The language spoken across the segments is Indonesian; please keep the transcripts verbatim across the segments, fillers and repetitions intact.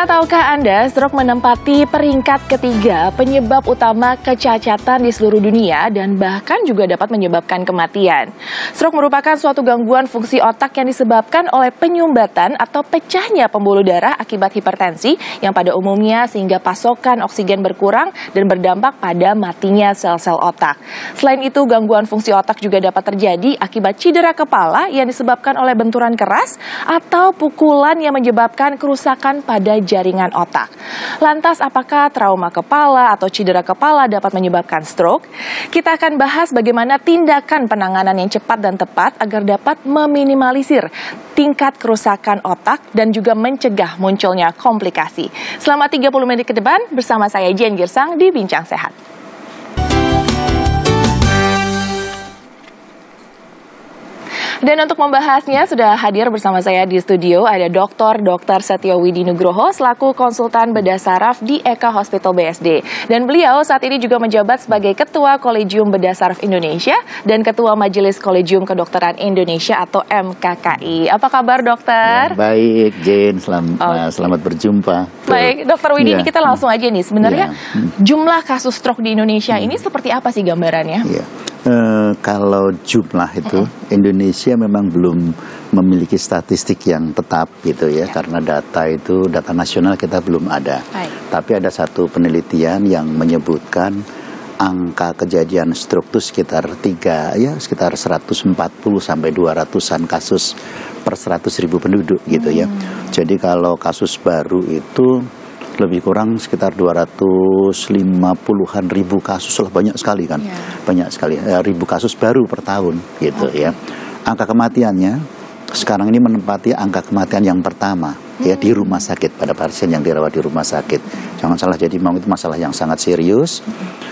Pemirsa, tahukah Anda, stroke menempati peringkat ketiga penyebab utama kecacatan di seluruh dunia dan bahkan juga dapat menyebabkan kematian. Stroke merupakan suatu gangguan fungsi otak yang disebabkan oleh penyumbatan atau pecahnya pembuluh darah akibat hipertensi yang pada umumnya sehingga pasokan oksigen berkurang dan berdampak pada matinya sel-sel otak. Selain itu, gangguan fungsi otak juga dapat terjadi akibat cedera kepala yang disebabkan oleh benturan keras atau pukulan yang menyebabkan kerusakan pada jaringan otak. Lantas, apakah trauma kepala atau cedera kepala dapat menyebabkan stroke? Kita akan bahas bagaimana tindakan penanganan yang cepat dan tepat agar dapat meminimalisir tingkat kerusakan otak dan juga mencegah munculnya komplikasi. Selama tiga puluh menit ke depan, bersama saya Jen Girsang di Bincang Sehat. Dan untuk membahasnya sudah hadir bersama saya di studio ada Doktor Dokter Setio Widi Nugroho selaku konsultan bedah saraf di Eka Hospital B S D. Dan beliau saat ini juga menjabat sebagai Ketua Kolegium Bedah Saraf Indonesia dan Ketua Majelis Kolegium Kedokteran Indonesia atau M K K I. Apa kabar, dokter? Ya, baik, Jen. Selamat, oh. selamat berjumpa. Baik, Dokter Widi, ya. Ini kita langsung aja nih. Sebenarnya ya. jumlah kasus stroke di Indonesia hmm. ini seperti apa sih gambarannya? Ya. Uh, kalau jumlah itu, mm-hmm. Indonesia memang belum memiliki statistik yang tetap gitu ya, yeah. karena data itu, data nasional kita belum ada. Hai. Tapi ada satu penelitian yang menyebutkan angka kejadian stroke itu sekitar tiga, ya sekitar seratus empat puluh sampai dua ratusan kasus per seratus ribu penduduk gitu mm. ya. Jadi kalau kasus baru itu lebih kurang sekitar dua ratus lima puluhan ribu kasus lah, banyak sekali kan, yeah. banyak sekali eh, ribu kasus baru per tahun gitu okay. ya. Angka kematiannya sekarang ini menempati angka kematian yang pertama hmm. ya di rumah sakit pada pasien yang dirawat di rumah sakit. Jangan salah, jadi memang itu masalah yang sangat serius. Hmm.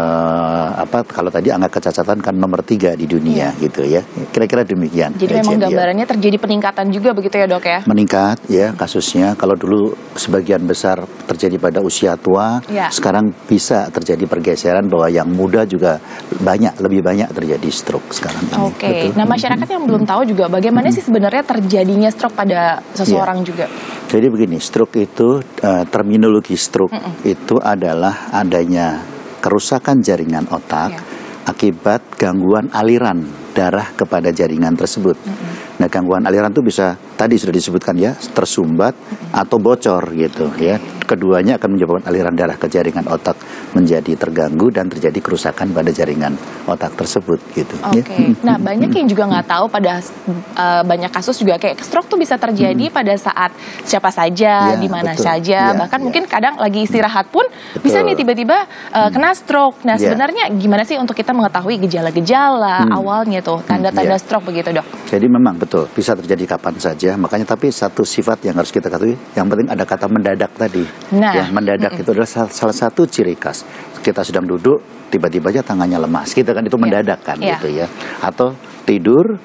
Uh, apa kalau tadi angka kecacatan kan nomor tiga di dunia yeah. gitu ya, kira-kira demikian. Jadi ya, memang gambarannya ya. terjadi peningkatan juga begitu ya, dok ya? Meningkat ya kasusnya. Kalau dulu sebagian besar terjadi pada usia tua, yeah. sekarang bisa terjadi pergeseran bahwa yang muda juga banyak, lebih banyak terjadi stroke sekarang. Oke. Okay. Nah, masyarakat yang belum tahu juga bagaimana hmm. sih sebenarnya terjadinya stroke pada seseorang yeah. juga. Jadi begini, stroke itu uh, terminologi stroke hmm. itu adalah adanya kerusakan jaringan otak ya. akibat gangguan aliran darah kepada jaringan tersebut. Mm-hmm. Nah, gangguan aliran itu bisa tadi sudah disebutkan ya, tersumbat mm-hmm. atau bocor gitu ya. Keduanya akan menyebabkan aliran darah ke jaringan otak menjadi terganggu dan terjadi kerusakan pada jaringan otak tersebut gitu. Oke. Okay. Ya. Nah, banyak yang juga nggak tahu pada uh, banyak kasus juga kayak stroke tuh bisa terjadi hmm. pada saat siapa saja, ya, di mana saja, ya, bahkan ya. mungkin kadang lagi istirahat pun betul. bisa nih tiba-tiba uh, kena stroke. Nah, ya. sebenarnya gimana sih untuk kita mengetahui gejala-gejala hmm. awalnya tuh, tanda-tanda ya. stroke begitu, dok? Jadi memang betul bisa terjadi kapan saja. Makanya tapi satu sifat yang harus kita ketahui, yang penting ada kata mendadak tadi. Nah, yang mendadak mm-mm. itu adalah salah, salah satu ciri khas. Kita sedang duduk, tiba-tiba aja tangannya lemas. Gitu kan, itu yeah. mendadak kan yeah. gitu ya. Atau tidur,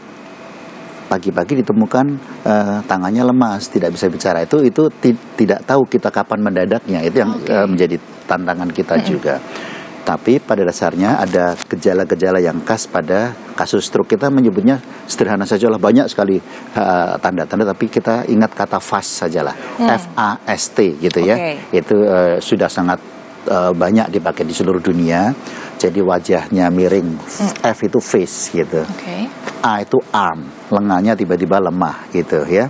pagi-pagi ditemukan uh, tangannya lemas, tidak bisa bicara. Itu itu ti- tidak tahu kita kapan mendadaknya. Itu yang okay. uh, menjadi tantangan kita mm-mm. juga. Tapi pada dasarnya ada gejala-gejala yang khas pada kasus stroke. Kita menyebutnya sederhana saja lah, banyak sekali uh, tanda-tanda, tapi kita ingat kata fast sajalah, hmm. F A S T gitu okay. ya. Itu uh, sudah sangat uh, banyak dipakai di seluruh dunia. Jadi wajahnya miring, hmm. F itu face gitu, okay. A itu arm, lengannya tiba-tiba lemah gitu ya.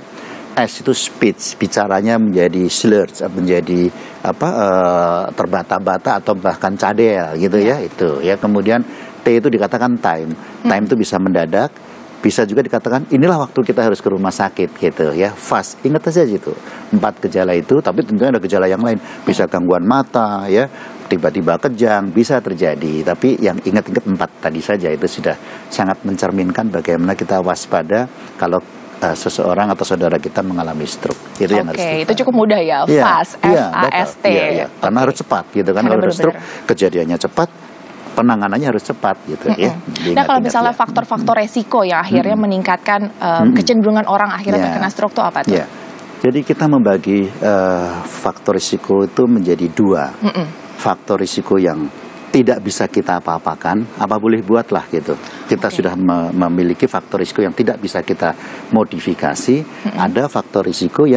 S itu speech, bicaranya menjadi slurred, menjadi apa uh, terbata-bata atau bahkan cadel gitu yeah. ya itu ya. Kemudian T itu dikatakan time, time itu hmm. bisa mendadak, bisa juga dikatakan inilah waktu kita harus ke rumah sakit gitu ya. Fast, ingat saja itu empat gejala itu, tapi tentunya ada gejala yang lain, bisa gangguan mata ya, tiba-tiba kejang bisa terjadi. Tapi yang ingat-ingat empat tadi saja itu sudah sangat mencerminkan bagaimana kita waspada kalau Uh, seseorang atau saudara kita mengalami stroke. Itu okay, yang harus kita. Itu cukup mudah ya, ya fast, ya, F A S T. Ya, ya. Karena okay. harus cepat gitu kan. Kalau ada stroke, kejadiannya cepat, penanganannya harus cepat gitu mm-hmm. ya. Nah, kalau misalnya ya. faktor-faktor resiko yang akhirnya mm-hmm. meningkatkan uh, mm-hmm. kecenderungan orang akhirnya yeah. terkena stroke itu apa tuh? Yeah. Jadi kita membagi uh, faktor risiko itu menjadi dua. Mm-hmm. Faktor risiko yang tidak bisa kita apa-apakan, apa boleh buatlah gitu. Kita okay. sudah me- memiliki faktor risiko yang tidak bisa kita modifikasi. Mm-hmm. Ada faktor risiko yang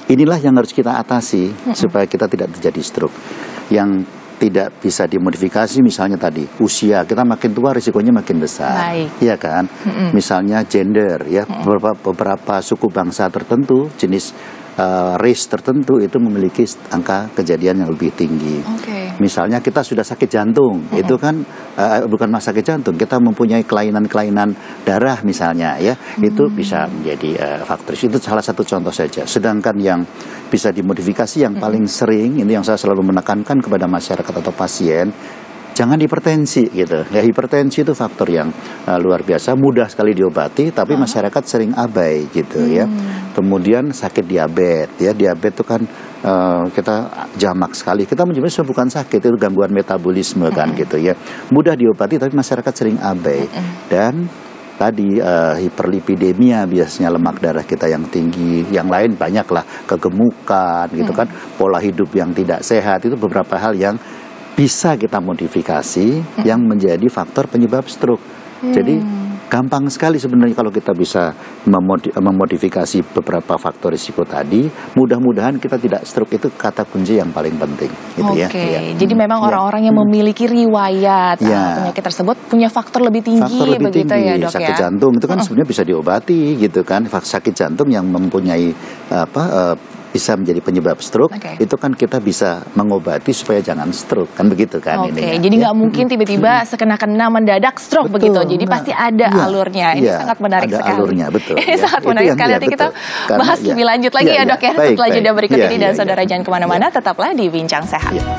inilah yang harus kita atasi mm-hmm. supaya kita tidak terjadi stroke. Yang tidak bisa dimodifikasi misalnya tadi usia, kita makin tua risikonya makin besar. Iya kan? Mm-hmm. Misalnya gender ya, mm-hmm. beberapa beberapa suku bangsa tertentu, jenis uh, race tertentu itu memiliki angka kejadian yang lebih tinggi. Okay. Misalnya kita sudah sakit jantung, mm-hmm. itu kan uh, bukan masalah sakit jantung, kita mempunyai kelainan-kelainan darah misalnya ya, mm-hmm. itu bisa menjadi uh, faktor. Itu salah satu contoh saja. Sedangkan yang bisa dimodifikasi yang paling mm-hmm. sering, ini yang saya selalu menekankan kepada masyarakat atau pasien, jangan hipertensi gitu. Ya, hipertensi itu faktor yang uh, luar biasa, mudah sekali diobati, tapi uh-huh. masyarakat sering abai gitu hmm. ya. Kemudian sakit diabetes, ya diabetes itu kan uh, kita jamak sekali. Kita menyebutnya bukan sakit, itu gangguan metabolisme uh-huh. kan gitu ya. Mudah diobati, tapi masyarakat sering abai. Uh-huh. Dan tadi uh, hiperlipidemia, biasanya lemak darah kita yang tinggi, yang lain banyaklah, kegemukan gitu kan, pola hidup yang tidak sehat, itu beberapa hal yang bisa kita modifikasi hmm. yang menjadi faktor penyebab stroke. Hmm. Jadi gampang sekali sebenarnya kalau kita bisa memodi memodifikasi beberapa faktor risiko tadi. Mudah-mudahan kita tidak stroke, itu kata kunci yang paling penting. Gitu Oke, okay. ya. Jadi hmm. memang orang-orang ya. yang memiliki riwayat ya. penyakit tersebut punya faktor lebih tinggi, faktor lebih begitu tinggi. ya dok sakit ya. Sakit jantung itu kan uh -uh. sebenarnya bisa diobati gitu kan. Sakit jantung yang mempunyai apa? Uh, bisa menjadi penyebab stroke, okay. itu kan kita bisa mengobati supaya jangan stroke, kan begitu kan okay. ini. Jadi nggak ya. mungkin tiba-tiba sekena-kena mendadak stroke betul. begitu. Jadi nah, pasti ada ya, alurnya. Ini ya, sangat menarik ada sekali. Alurnya, betul. Ini ya. sangat menarik ya, sekali. Ya, Nanti kita Karena, bahas ya. lebih lanjut lagi ya, ya dok ya, ya. setelah jeda berikut ya, ini. Dan ya, saudara ya. jangan kemana-mana, ya. tetaplah di Bincang Sehat. Ya.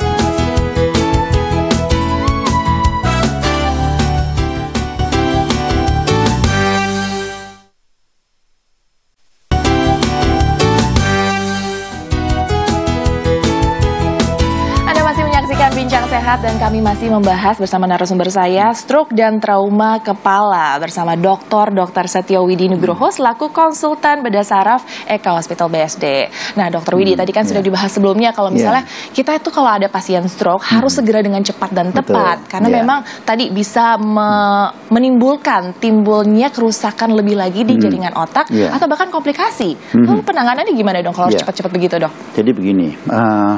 Bincang Sehat, dan kami masih membahas bersama narasumber saya stroke dan trauma kepala bersama Doktor Dokter Setio Widi Nugroho selaku konsultan bedah saraf Eka Hospital B S D. Nah, Dokter Widi hmm, tadi kan yeah. sudah dibahas sebelumnya kalau misalnya yeah. kita itu kalau ada pasien stroke hmm. harus segera dengan cepat dan tepat. Betul. Karena yeah. memang tadi bisa me menimbulkan timbulnya kerusakan lebih lagi di hmm. jaringan otak yeah. atau bahkan komplikasi. Hmm. Lalu penanganannya gimana dong kalau yeah. cepat-cepat begitu dok? Jadi begini. Uh...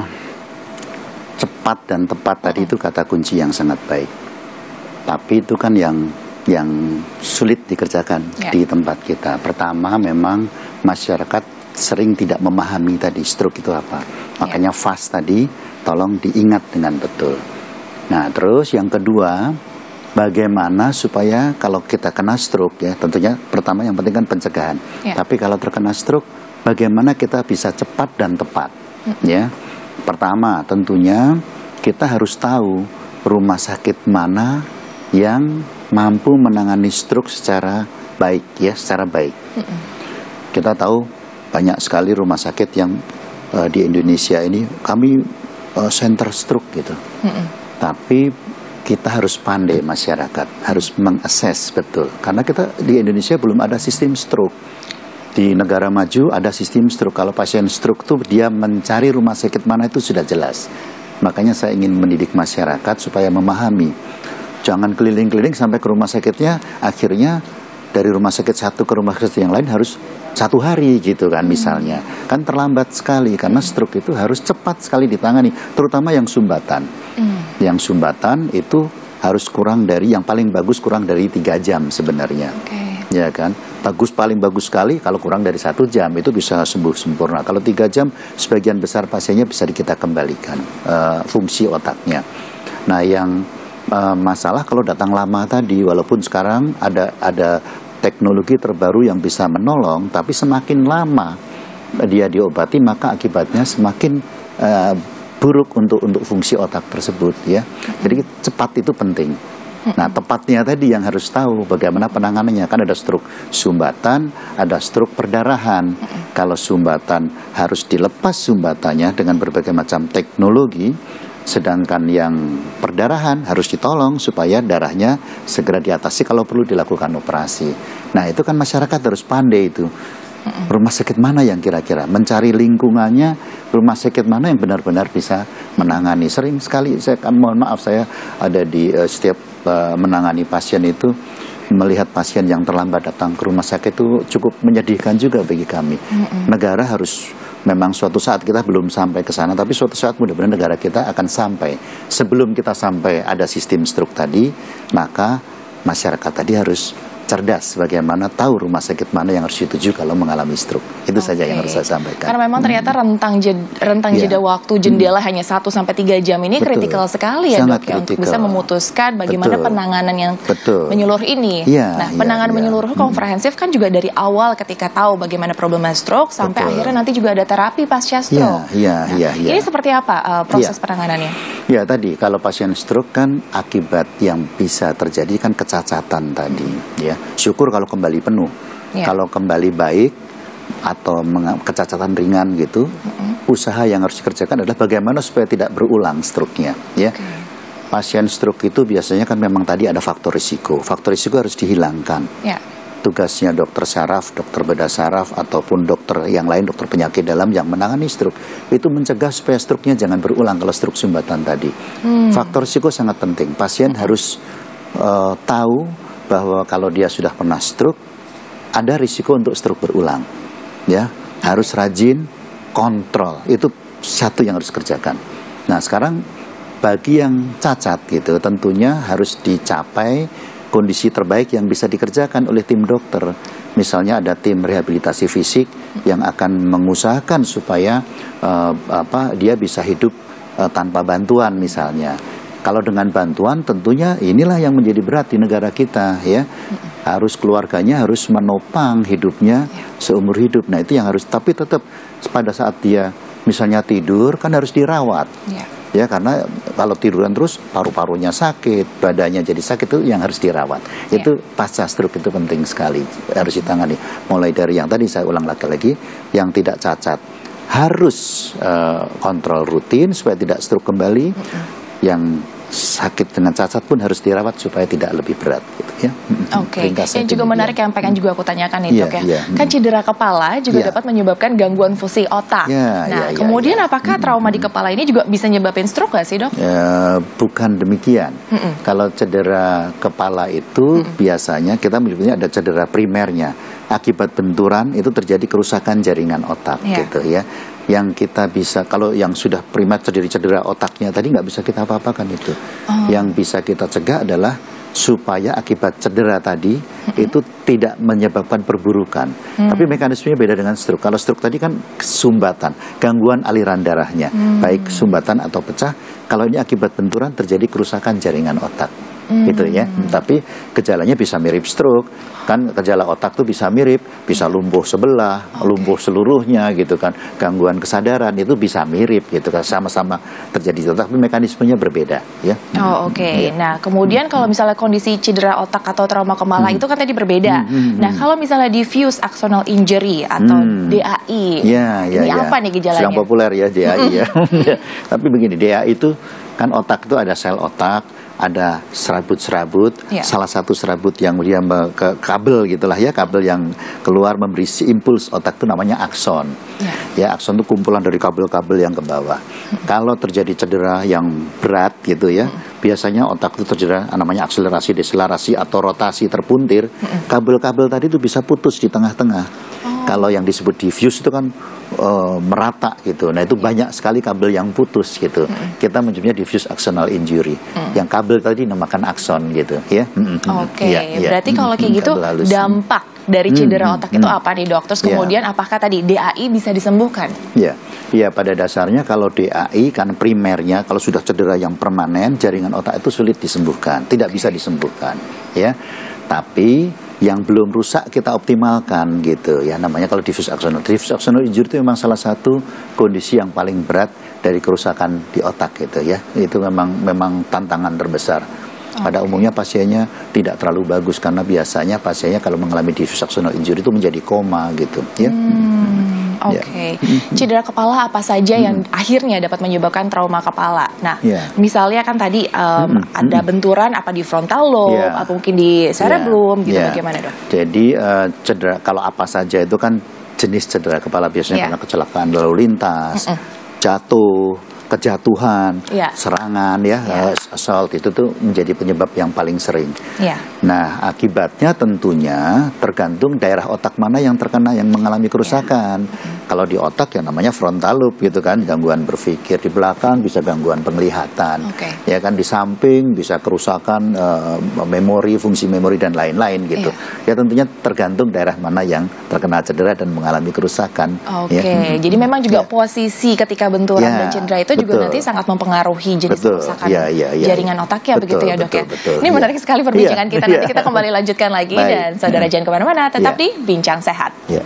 cepat dan tepat tadi itu kata kunci yang sangat baik. Tapi itu kan yang yang sulit dikerjakan ya. di tempat kita. Pertama memang masyarakat sering tidak memahami tadi stroke itu apa. Makanya ya. fast tadi tolong diingat dengan betul. Nah, terus yang kedua, bagaimana supaya kalau kita kena stroke ya, tentunya pertama yang penting kan pencegahan. Ya. Tapi kalau terkena stroke, bagaimana kita bisa cepat dan tepat hmm. ya. Pertama, tentunya kita harus tahu rumah sakit mana yang mampu menangani stroke secara baik, ya, secara baik. Mm-mm. Kita tahu banyak sekali rumah sakit yang uh, di Indonesia ini kami uh, center stroke gitu. Mm-mm. Tapi kita harus pandai, masyarakat harus mengakses betul, karena kita di Indonesia belum ada sistem stroke. Di negara maju ada sistem stroke. Kalau pasien stroke tuh dia mencari rumah sakit mana itu sudah jelas. Makanya saya ingin mendidik masyarakat supaya memahami. Jangan keliling-keliling sampai ke rumah sakitnya, akhirnya dari rumah sakit satu ke rumah sakit yang lain harus satu hari gitu kan misalnya. Kan terlambat sekali, karena stroke itu harus cepat sekali ditangani, terutama yang sumbatan. Mm. Yang sumbatan itu harus kurang dari, yang paling bagus kurang dari tiga jam sebenarnya. Okay. Ya kan, bagus, paling bagus sekali kalau kurang dari satu jam itu bisa sembuh sempurna. Kalau tiga jam, sebagian besar pasiennya bisa kita kembalikan uh, fungsi otaknya. Nah, yang uh, masalah kalau datang lama tadi, walaupun sekarang ada ada teknologi terbaru yang bisa menolong, tapi semakin lama dia diobati maka akibatnya semakin uh, buruk untuk untuk fungsi otak tersebut ya. Jadi cepat itu penting. Nah, tepatnya tadi yang harus tahu bagaimana penanganannya. Kan ada stroke sumbatan, ada stroke perdarahan. Kalau sumbatan harus dilepas sumbatannya dengan berbagai macam teknologi, sedangkan yang perdarahan harus ditolong supaya darahnya segera diatasi kalau perlu dilakukan operasi. Nah, itu kan masyarakat harus pandai itu. Rumah sakit mana yang kira-kira mencari lingkungannya, rumah sakit mana yang benar-benar bisa menangani. Sering sekali saya mohon maaf saya ada di uh, setiap uh, menangani pasien itu melihat pasien yang terlambat datang ke rumah sakit itu cukup menyedihkan juga bagi kami. Mm-hmm. Negara harus memang suatu saat kita belum sampai ke sana, tapi suatu saat mudah-mudahan negara kita akan sampai. Sebelum kita sampai ada sistem stroke tadi, maka masyarakat tadi harus cerdas bagaimana tahu rumah sakit mana yang harus dituju kalau mengalami stroke. Itu okay. saja yang harus saya sampaikan. Karena memang ternyata rentang jed, rentang yeah. jeda waktu jendela hmm. hanya satu sampai tiga jam ini kritikal sekali ya, Dok, ya, untuk bisa memutuskan bagaimana Betul. penanganan yang Betul. menyeluruh ini. Yeah, nah, penanganan yeah, yeah. menyeluruh komprehensif kan juga dari awal ketika tahu bagaimana problema stroke sampai Betul. akhirnya nanti juga ada terapi pasca stroke. Yeah, yeah, nah, yeah, yeah. Ini seperti apa uh, proses yeah. penanganannya? Ya tadi kalau pasien stroke kan akibat yang bisa terjadi kan kecacatan tadi, ya. Syukur kalau kembali penuh, yeah. kalau kembali baik atau kecacatan ringan gitu, mm-hmm. usaha yang harus dikerjakan adalah bagaimana supaya tidak berulang stroke-nya, ya. Okay. Pasien stroke itu biasanya kan memang tadi ada faktor risiko, faktor risiko harus dihilangkan. Yeah. Tugasnya dokter saraf, dokter bedah saraf, ataupun dokter yang lain, dokter penyakit dalam yang menangani stroke, itu mencegah supaya stroke-nya jangan berulang kalau stroke sumbatan tadi. Hmm. Faktor risiko sangat penting. Pasien hmm. harus uh, tahu bahwa kalau dia sudah pernah stroke, ada risiko untuk stroke berulang. Ya, harus rajin kontrol. Itu satu yang harus dikerjakan. Nah, sekarang bagi yang cacat gitu, tentunya harus dicapai kondisi terbaik yang bisa dikerjakan oleh tim dokter. Misalnya ada tim rehabilitasi fisik yang akan mengusahakan supaya uh, apa dia bisa hidup uh, tanpa bantuan misalnya. Kalau dengan bantuan tentunya inilah yang menjadi berat di negara kita, ya. Harus keluarganya harus menopang hidupnya seumur hidup. Nah, itu yang harus, tapi tetap pada saat dia misalnya tidur kan harus dirawat. Ya. Ya, karena kalau tiduran terus paru-parunya sakit, badannya jadi sakit, itu yang harus dirawat. Yeah. Itu pasca stroke itu penting sekali, harus ditangani. Mulai dari yang tadi saya ulang lagi-lagi, yang tidak cacat harus uh, kontrol rutin supaya tidak stroke kembali. Mm-hmm. Yang sakit dengan cacat pun harus dirawat supaya tidak lebih berat gitu, ya. Oke. Okay. Yang juga menarik yang pengen juga aku tanyakan itu, yeah, ya. Yeah. Kan cedera kepala juga yeah. dapat menyebabkan gangguan fungsi otak. Yeah, nah, yeah, kemudian yeah. apakah trauma mm-hmm. di kepala ini juga bisa nyebabin stroke gak sih, Dok? Ya, bukan demikian. Mm-hmm. Kalau cedera kepala itu mm-hmm. biasanya kita menyebutnya ada cedera primernya. Akibat benturan itu terjadi kerusakan jaringan otak, yeah. gitu ya. Yang kita bisa, kalau yang sudah primer terjadi cedera otaknya tadi nggak bisa kita apa-apakan itu. Oh. Yang bisa kita cegah adalah supaya akibat cedera tadi mm-hmm. itu tidak menyebabkan perburukan. Mm. Tapi mekanismenya beda dengan stroke. Kalau stroke tadi kan sumbatan, gangguan aliran darahnya, mm. baik sumbatan atau pecah. Kalau ini akibat benturan terjadi kerusakan jaringan otak. Hmm. Gitu ya. Tapi gejalanya bisa mirip stroke. Kan gejala otak tuh bisa mirip, bisa lumpuh sebelah, okay. lumpuh seluruhnya gitu kan. Gangguan kesadaran itu bisa mirip gitu kan, sama-sama terjadi, tapi mekanismenya berbeda ya. Oh, oke. Okay. Ya. Nah, kemudian kalau misalnya kondisi cedera otak atau trauma kepala hmm. itu kan tadi berbeda. Hmm, hmm, nah, kalau misalnya diffuse axonal injury atau hmm. D A I. Ya, ya, ini ya. apa nih gejalanya? Yang populer ya D A I ya. Tapi begini, D A I itu kan otak itu ada sel otak, ada serabut-serabut, ya. Salah satu serabut yang dia ke kabel gitulah ya, kabel yang keluar memberi impuls otak itu namanya akson. Ya, ya akson itu kumpulan dari kabel-kabel yang ke bawah. Hmm. Kalau terjadi cedera yang berat gitu ya, hmm. biasanya otak itu tercedera namanya akselerasi, deselerasi atau rotasi terpuntir. Hmm. Kabel-kabel tadi itu bisa putus di tengah-tengah. Oh. Kalau yang disebut diffuse itu kan uh, merata gitu. Nah, itu banyak sekali kabel yang putus gitu. Hmm. Kita menyebutnya diffuse axonal injury. Hmm. Yang kabel tadi namakan akson gitu ya. Oke, okay. ya, ya. Berarti hmm. kalau kayak gitu dampak dari cedera hmm. otak itu hmm. apa nih, Dok? Terus kemudian ya. Apakah tadi D A I bisa disembuhkan? Ya. Ya, pada dasarnya kalau D A I kan primernya kalau sudah cedera yang permanen, jaringan otak itu sulit disembuhkan, tidak bisa disembuhkan, ya. Tapi yang belum rusak kita optimalkan gitu ya, namanya kalau diffuse axonal. Diffuse axonal injury itu memang salah satu kondisi yang paling berat dari kerusakan di otak gitu ya. Itu memang memang tantangan terbesar. Pada umumnya pasiennya tidak terlalu bagus karena biasanya pasiennya kalau mengalami diffuse axonal injury itu menjadi koma gitu ya. Hmm, Oke. Okay. Yeah. Cedera kepala apa saja hmm. yang akhirnya dapat menyebabkan trauma kepala? Nah, yeah. misalnya kan tadi um, hmm. ada benturan apa di frontal lobe, yeah. apa mungkin di cerebellum yeah. gitu, yeah. bagaimana, Dok? Jadi uh, cedera kalau apa saja itu kan jenis cedera kepala biasanya yeah. karena kecelakaan lalu lintas, mm -mm. jatuh, kejatuhan, yeah. serangan ya, yeah. uh, assault itu tuh menjadi penyebab yang paling sering. Yeah. Nah, akibatnya tentunya tergantung daerah otak mana yang terkena, yang mengalami kerusakan. Yeah. Kalau di otak yang namanya frontal lobe gitu kan, gangguan berpikir. Di belakang bisa gangguan penglihatan, okay. ya kan, di samping bisa kerusakan uh, memori, fungsi memori dan lain-lain gitu. Yeah. Ya tentunya tergantung daerah mana yang terkena cedera dan mengalami kerusakan. Oke, okay. ya. Jadi memang juga yeah. posisi ketika benturan yeah. dan cedera itu betul. juga nanti sangat mempengaruhi jenis betul. kerusakan yeah, yeah, yeah, jaringan yeah. otaknya betul, begitu ya dok betul, ya. Betul, Ini yeah. menarik sekali perbincangan yeah. kita. Nanti yeah. kita kembali lanjutkan lagi Baik. dan saudara jangan kemana-mana, tetap yeah. di Bincang Sehat. Yeah.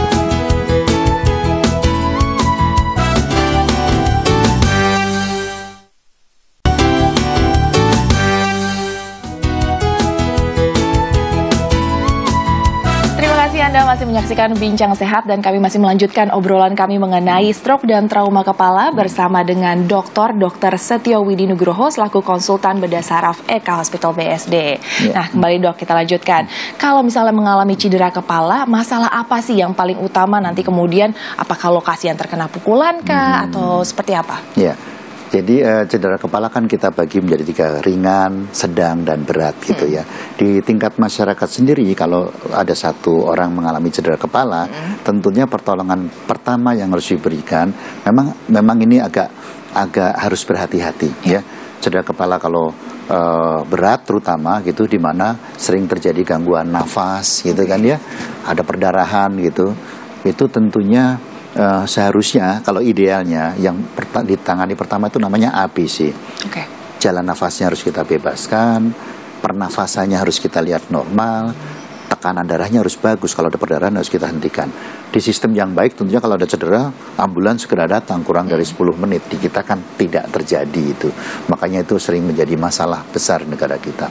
Anda masih menyaksikan Bincang Sehat dan kami masih melanjutkan obrolan kami mengenai stroke dan trauma kepala bersama dengan Doktor Dokter Setio Widi Nugroho selaku konsultan bedah saraf E K Hospital B S D. Yeah. Nah, kembali dok, kita lanjutkan. Kalau misalnya mengalami cedera kepala, masalah apa sih yang paling utama nanti kemudian? Apakah lokasi yang terkena pukulan kah hmm. atau seperti apa? Ya. Yeah. Jadi uh, cedera kepala kan kita bagi menjadi tiga, ringan, sedang, dan berat gitu hmm. ya. Di tingkat masyarakat sendiri kalau ada satu orang mengalami cedera kepala, hmm. tentunya pertolongan pertama yang harus diberikan, memang memang ini agak agak harus berhati-hati hmm. ya. Cedera kepala kalau uh, berat terutama gitu, di mana sering terjadi gangguan nafas gitu kan ya, ada perdarahan gitu, itu tentunya Uh, seharusnya kalau idealnya yang perta ditangani pertama itu namanya A B C. Okay. Jalan nafasnya harus kita bebaskan, pernafasannya harus kita lihat normal, tekanan darahnya harus bagus, kalau ada perdarahan harus kita hentikan. Di sistem yang baik tentunya kalau ada cedera, ambulans segera datang kurang dari sepuluh menit. Di kita kan tidak terjadi itu. Makanya itu sering menjadi masalah besar negara kita.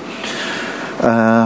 Uh,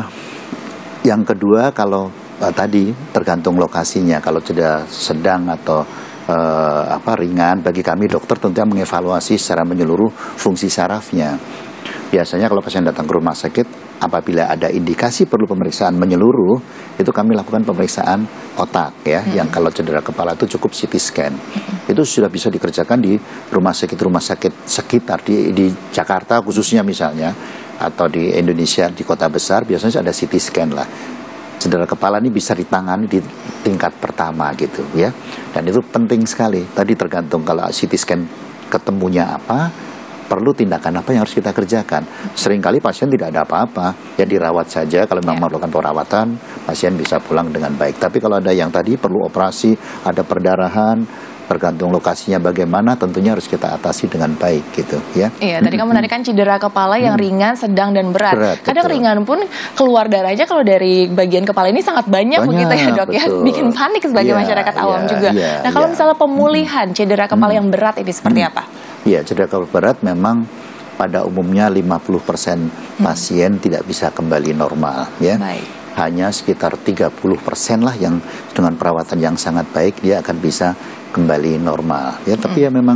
yang kedua, kalau Uh, tadi tergantung lokasinya. Kalau cedera sedang atau uh, apa ringan, bagi kami dokter tentunya mengevaluasi secara menyeluruh fungsi sarafnya. Biasanya kalau pasien datang ke rumah sakit, apabila ada indikasi perlu pemeriksaan menyeluruh, itu kami lakukan pemeriksaan otak ya. Hmm. Yang kalau cedera kepala itu cukup C T scan. Hmm. Itu sudah bisa dikerjakan di rumah sakit rumah sakit sekitar di di Jakarta khususnya misalnya, atau di Indonesia di kota besar biasanya ada C T scan lah. Cedera kepala ini bisa ditangani di tingkat pertama gitu ya, dan itu penting sekali. Tadi tergantung kalau C T scan ketemunya apa, perlu tindakan apa yang harus kita kerjakan. Seringkali pasien tidak ada apa-apa, ya dirawat saja. Kalau memang memerlukan perawatan, pasien bisa pulang dengan baik. Tapi kalau ada yang tadi perlu operasi, ada perdarahan, tergantung lokasinya bagaimana, tentunya harus kita atasi dengan baik gitu ya. Iya, tadi kamu menanyakan cedera kepala yang ringan, sedang, dan berat. berat Kadang betul. ringan pun keluar darahnya kalau dari bagian kepala ini sangat banyak, banyak begitu ya dok betul. ya, bikin panik sebagai ya, masyarakat awam ya, juga. Ya, nah kalau ya. misalnya pemulihan cedera kepala hmm. yang berat ini seperti hmm. apa? Iya, cedera kepala berat memang pada umumnya lima puluh persen hmm. pasien tidak bisa kembali normal ya. Baik. Hanya sekitar tiga puluh persen lah yang dengan perawatan yang sangat baik dia akan bisa kembali normal ya. Tapi hmm. ya memang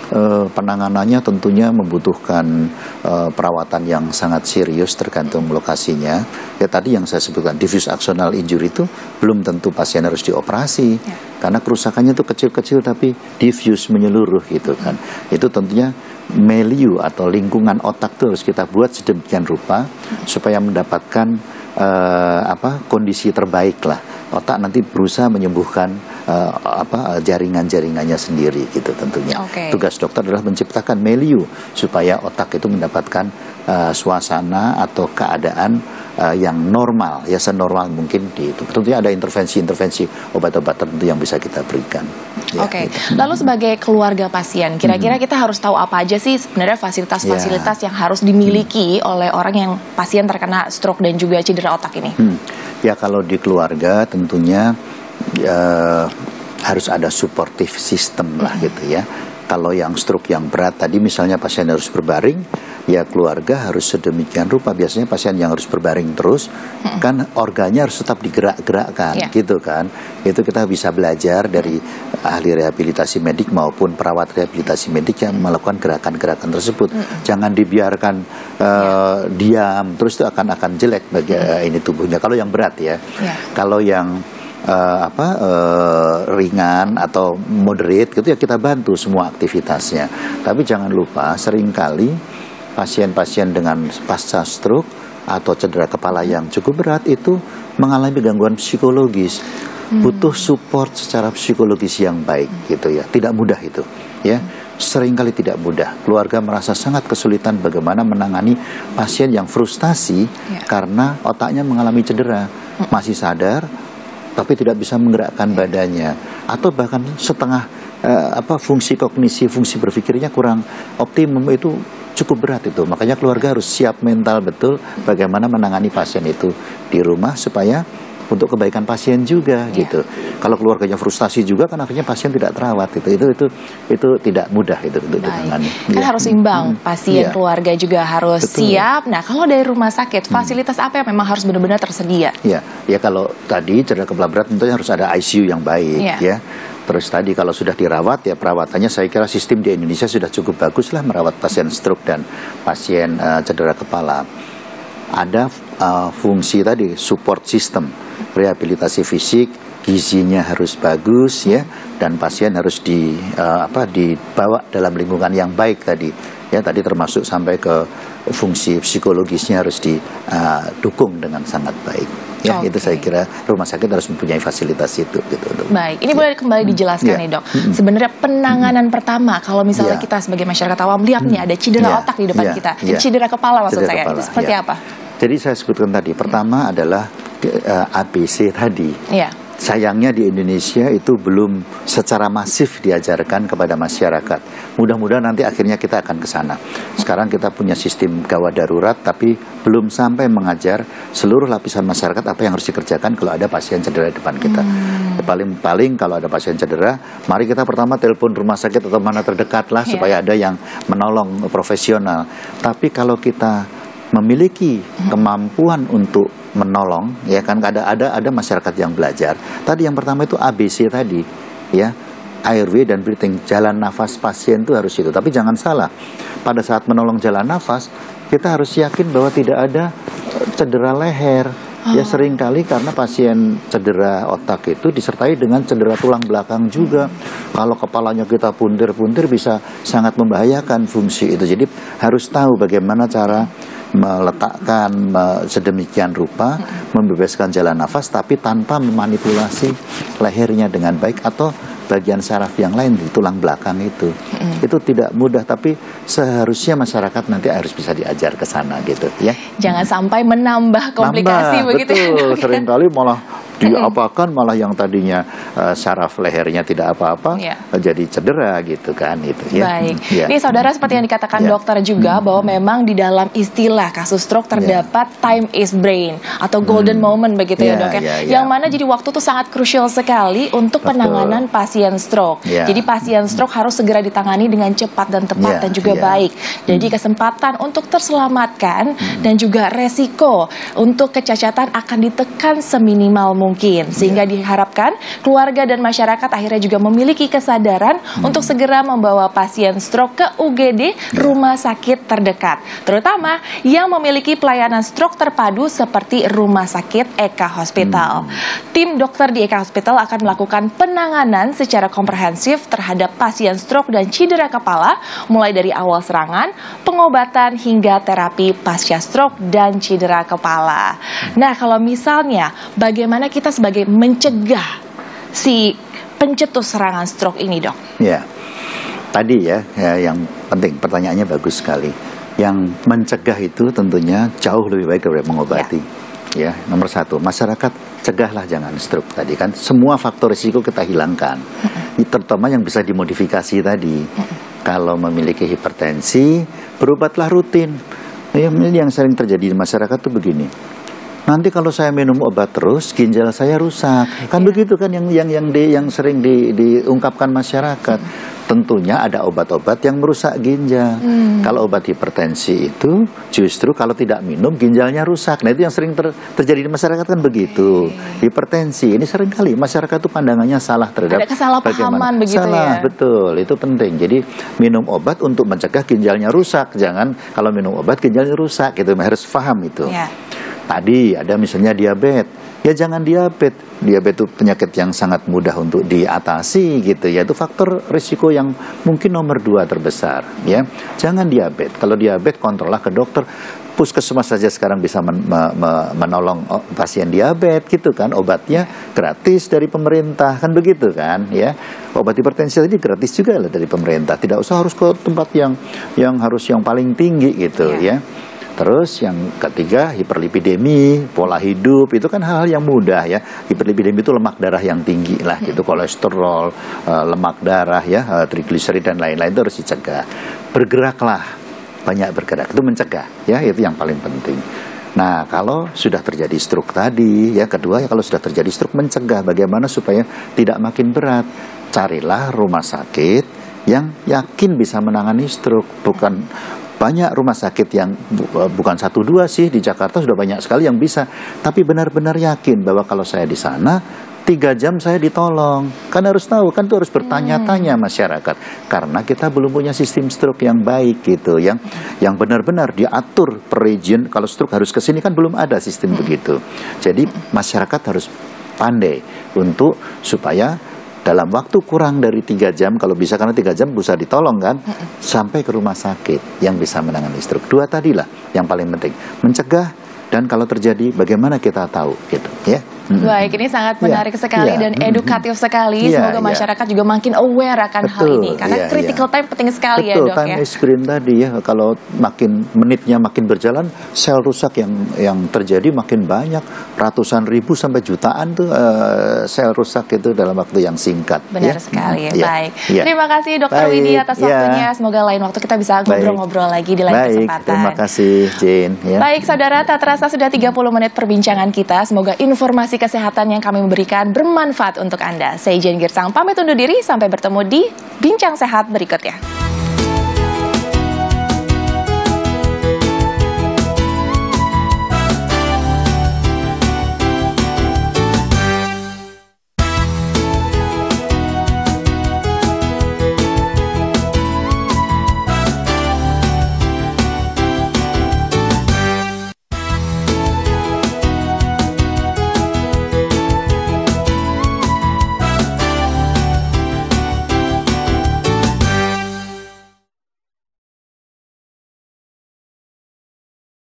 e, penanganannya tentunya membutuhkan e, perawatan yang sangat serius tergantung lokasinya. Ya tadi yang saya sebutkan diffuse axonal injury itu belum tentu pasien harus dioperasi ya. Karena kerusakannya itu kecil-kecil tapi diffuse menyeluruh gitu kan. Itu tentunya milieu atau lingkungan otak itu harus kita buat sedemikian rupa hmm. supaya mendapatkan Uh, apa kondisi terbaik lah. Otak nanti berusaha menyembuhkan uh, apa jaringan-jaringannya sendiri gitu tentunya. Okay. Tugas dokter adalah menciptakan milieu supaya otak itu mendapatkan uh, suasana atau keadaan uh, yang normal, ya senormal mungkin di itu. Tentunya ada intervensi-intervensi obat-obat tertentu yang bisa kita berikan. Ya, Oke. Okay. Gitu. Lalu sebagai keluarga pasien, kira-kira hmm. kita harus tahu apa aja sih sebenarnya fasilitas-fasilitas ya. yang harus dimiliki hmm. oleh orang yang pasien terkena stroke dan juga cedera otak ini? Hmm. Ya kalau di keluarga tentunya ya, harus ada supportive system lah hmm. gitu ya. Kalau yang stroke yang berat tadi misalnya pasien harus berbaring, ya keluarga harus sedemikian rupa. Biasanya pasien yang harus berbaring terus, hmm. kan organnya harus tetap digerak-gerakkan yeah. gitu kan. Itu kita bisa belajar dari ahli rehabilitasi medik maupun perawat rehabilitasi medik yang melakukan gerakan-gerakan tersebut. Hmm. Jangan dibiarkan uh, yeah. diam, terus itu akan akan jelek bagi hmm. uh, ini tubuhnya. Kalau yang berat ya, yeah. kalau yang Uh, apa uh, ringan atau moderate gitu ya kita bantu semua aktivitasnya. Tapi jangan lupa seringkali pasien-pasien dengan pasca stroke atau cedera kepala yang cukup berat itu mengalami gangguan psikologis. hmm. butuh support secara psikologis yang baik gitu ya. Tidak mudah itu ya. Seringkali tidak mudah. Keluarga merasa sangat kesulitan bagaimana menangani pasien yang frustasi ya. Karena otaknya mengalami cedera, hmm. masih sadar tapi tidak bisa menggerakkan badannya, atau bahkan setengah uh, apa fungsi kognisi, fungsi berpikirnya kurang optimum. Itu cukup berat itu. Makanya keluarga harus siap mental betul bagaimana menangani pasien itu di rumah supaya untuk kebaikan pasien juga yeah. gitu. Kalau keluarganya frustasi juga kan akhirnya pasien tidak terawat itu. Itu itu itu tidak mudah itu untuk ditangani. Kan ya. Harus imbang. Hmm. Pasien yeah. keluarga juga harus betul. Siap. Nah, kalau dari rumah sakit fasilitas hmm. apa yang memang harus benar-benar tersedia? Ya, ya kalau tadi cedera kepala berat tentunya harus ada I C U yang baik yeah. ya. Terus tadi kalau sudah dirawat ya perawatannya saya kira sistem di Indonesia sudah cukup bagus lah merawat pasien stroke dan pasien uh, cedera kepala. Ada uh, fungsi tadi support system, rehabilitasi fisik, gizinya harus bagus ya, dan pasien harus di uh, apa dibawa dalam lingkungan yang baik tadi ya, tadi termasuk sampai ke fungsi psikologisnya harus didukung uh, dengan sangat baik ya. Okay. Itu saya kira rumah sakit harus mempunyai fasilitas itu gitu. Baik, ini ya. Boleh kembali dijelaskan ya. Nih dok, hmm. sebenarnya penanganan hmm. pertama kalau misalnya ya. Kita sebagai masyarakat awam lihat hmm. nih ada cedera ya. Otak di depan ya. Kita, ya. Cedera kepala maksud cedera saya, kepala. Itu seperti ya. Apa? Jadi saya sebutkan tadi, pertama hmm. adalah uh, A B C tadi. Ya. Sayangnya di Indonesia itu belum secara masif diajarkan kepada masyarakat. Mudah-mudahan nanti akhirnya kita akan ke sana. Sekarang kita punya sistem gawat darurat, tapi belum sampai mengajar seluruh lapisan masyarakat apa yang harus dikerjakan kalau ada pasien cedera di depan kita. Paling-paling hmm. kalau ada pasien cedera, mari kita pertama telepon rumah sakit atau mana terdekat lah, yeah. supaya ada yang menolong profesional. Tapi kalau kita memiliki kemampuan untuk menolong, ya kan ada ada ada masyarakat yang belajar. Tadi yang pertama itu A B C tadi, ya, airway dan breathing, jalan nafas pasien itu harus itu. Tapi jangan salah, pada saat menolong jalan nafas kita harus yakin bahwa tidak ada cedera leher. Ya seringkali karena pasien cedera otak itu disertai dengan cedera tulang belakang juga. Kalau kepalanya kita puntir-puntir bisa sangat membahayakan fungsi itu. Jadi harus tahu bagaimana cara meletakkan sedemikian rupa, membebaskan jalan nafas tapi tanpa memanipulasi lehernya dengan baik atau bagian saraf yang lain di tulang belakang itu. Mm. Itu tidak mudah, tapi seharusnya masyarakat nanti harus bisa diajar ke sana gitu ya. Jangan sampai menambah komplikasi. Nambah, begitu betul. Ya. Seringkali malah diapakan, malah yang tadinya uh, saraf lehernya tidak apa-apa ya. Jadi cedera gitu kan itu ya. Baik. Ya. Ini saudara seperti yang dikatakan ya. Dokter juga hmm. bahwa memang di dalam istilah kasus stroke terdapat ya. Time is brain atau golden hmm. moment begitu ya, ya dok ya. Ya, ya. Yang mana jadi waktu itu sangat krusial sekali untuk betul. Penanganan pasien stroke. Ya. Jadi pasien stroke harus segera ditangani dengan cepat dan tepat ya. Dan juga ya. Baik. Jadi hmm. kesempatan untuk terselamatkan hmm. dan juga resiko untuk kecacatan akan ditekan seminimal mungkin. Mungkin sehingga yeah. diharapkan keluarga dan masyarakat akhirnya juga memiliki kesadaran hmm. untuk segera membawa pasien stroke ke U G D yeah. rumah sakit terdekat, terutama yang memiliki pelayanan stroke terpadu seperti Rumah Sakit Eka Hospital. Hmm. Tim dokter di Eka Hospital akan melakukan penanganan secara komprehensif terhadap pasien stroke dan cedera kepala mulai dari awal serangan, pengobatan hingga terapi pasca stroke dan cedera kepala. Nah, kalau misalnya bagaimana kita sebagai mencegah si pencetus serangan stroke ini, dok? Ya, tadi ya, ya yang penting pertanyaannya bagus sekali. Yang mencegah itu tentunya jauh lebih baik daripada mengobati. Ya, ya nomor satu, masyarakat cegahlah jangan stroke tadi kan. Semua faktor risiko kita hilangkan, mm-hmm. terutama yang bisa dimodifikasi tadi. Mm-hmm. Kalau memiliki hipertensi, berobatlah rutin. Yang, yang sering terjadi di masyarakat tuh begini. Nanti kalau saya minum obat terus, ginjal saya rusak. Kan yeah. begitu kan yang yang yang di, yang sering di, diungkapkan masyarakat. Hmm. Tentunya ada obat-obat yang merusak ginjal. Hmm. Kalau obat hipertensi itu justru kalau tidak minum ginjalnya rusak. Nah itu yang sering ter, terjadi di masyarakat kan begitu. Okay. Hipertensi ini sering kali masyarakat itu pandangannya salah terhadap. Ada kesalahpahaman begitu salah, ya. Betul, itu penting. Jadi minum obat untuk mencegah ginjalnya rusak. Jangan kalau minum obat ginjalnya rusak gitu. Harus paham itu. Yeah. Tadi ada misalnya diabetes, ya jangan diabetes. Diabetes itu penyakit yang sangat mudah untuk diatasi gitu ya. Itu faktor risiko yang mungkin nomor dua terbesar ya. Jangan diabetes. Kalau diabetes kontrollah ke dokter. Puskesmas saja sekarang bisa men me me menolong pasien diabetes gitu kan, obatnya gratis dari pemerintah kan begitu kan ya. Obat hipertensi tadi gratis juga lah dari pemerintah. Tidak usah harus ke tempat yang yang harus yang paling tinggi gitu ya. ya. Terus yang ketiga hiperlipidemi, pola hidup itu kan hal-hal yang mudah ya. Hiperlipidemi itu lemak darah yang tinggi lah gitu, kolesterol, uh, lemak darah ya, uh, trigliserid dan lain-lain itu harus dicegah. Bergeraklah, banyak bergerak itu mencegah ya, itu yang paling penting. Nah kalau sudah terjadi stroke tadi ya, kedua ya kalau sudah terjadi stroke mencegah bagaimana supaya tidak makin berat. Carilah rumah sakit yang yakin bisa menangani stroke. Bukan banyak rumah sakit yang bukan satu dua sih di Jakarta sudah banyak sekali yang bisa, tapi benar-benar yakin bahwa kalau saya di sana tiga jam saya ditolong. Kan harus tahu, kan itu harus bertanya-tanya masyarakat. Karena kita belum punya sistem stroke yang baik gitu, yang yang benar-benar diatur per region. Kalau stroke harus ke sini kan belum ada sistem begitu. Jadi masyarakat harus pandai untuk supaya dalam waktu kurang dari tiga jam, kalau bisa karena tiga jam bisa ditolong kan, sampai ke rumah sakit yang bisa menangani stroke. Dua tadilah yang paling penting, mencegah dan kalau terjadi bagaimana kita tahu gitu ya. Baik, ini sangat menarik yeah, sekali yeah, dan edukatif mm, sekali. Yeah, Semoga yeah. masyarakat juga makin aware akan Betul, hal ini. Karena yeah, critical yeah. time penting sekali. Betul, ya dok time ya. is sprint tadi ya. Kalau makin menitnya makin berjalan, sel rusak yang yang terjadi makin banyak. Ratusan ribu sampai jutaan tuh uh, sel rusak itu dalam waktu yang singkat. Benar ya? sekali. Mm, Baik. Yeah. Terima kasih dokter Widi atas yeah. waktunya. Semoga lain waktu kita bisa ngobrol-ngobrol lagi di lain Baik. kesempatan. Terima kasih Jane. Ya. Baik saudara, tak terasa sudah tiga puluh menit perbincangan kita. Semoga informasi kesehatan yang kami memberikan bermanfaat untuk Anda. Saya Jane Girsang pamit undur diri, sampai bertemu di Bincang Sehat berikutnya.